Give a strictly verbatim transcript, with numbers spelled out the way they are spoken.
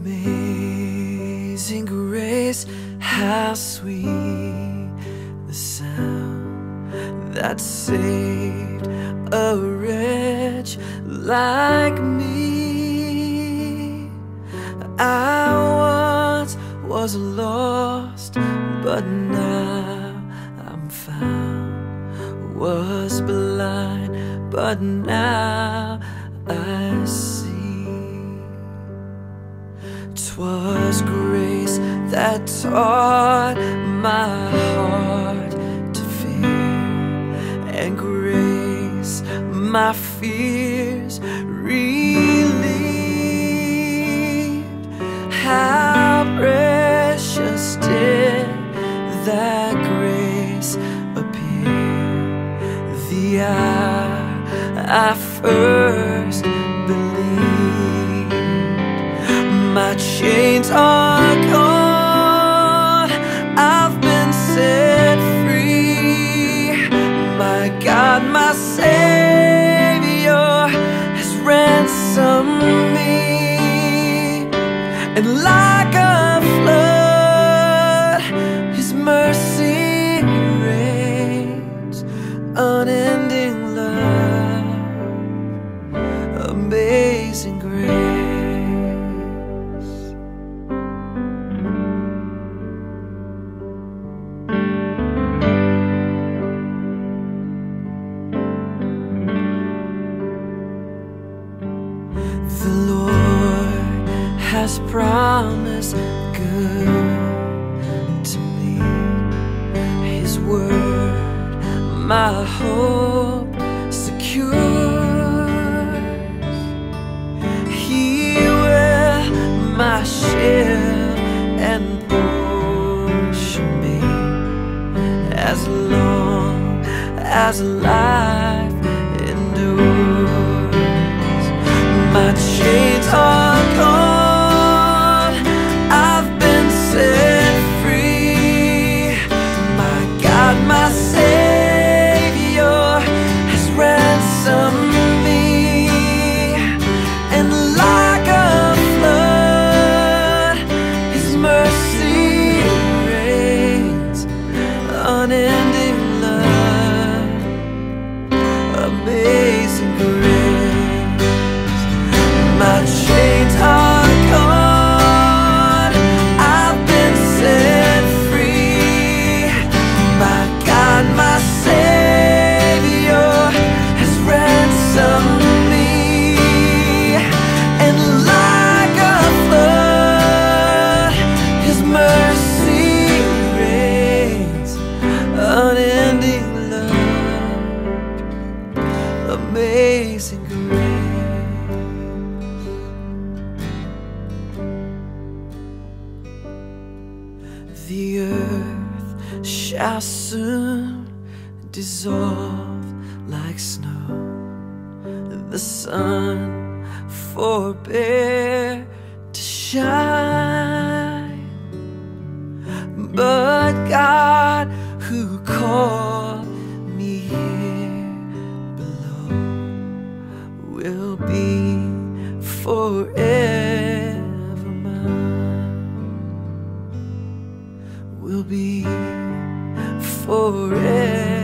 Amazing grace, how sweet the sound that saved a wretch like me. I once was lost, but now I'm found. Was blind, but now I see. 'Twas grace that taught my heart to fear, and grace my fears relieved. How precious did that grace appear the hour I first believed. My chains are gone, I've been set free. My God, my Savior has ransomed me. And like a flood, His mercy reigns. Unending love, amazing grace. The Lord has promised good to me. His word, my hope secures. He will my shield and portion me, as long as life endures. My chains are gone, I've been set free. My God, my Savior has ransomed me. And like a flood, His mercy reigns. Unending love, amazing grace. My chains are gone, I've been set free. My God, my Savior has ransomed me. And like a flood, His mercy reigns. Unending love, amazing grace. The earth shall soon dissolve like snow. The sun forbear to shine, but God, who called me here below, will be forever mine. Will be forever.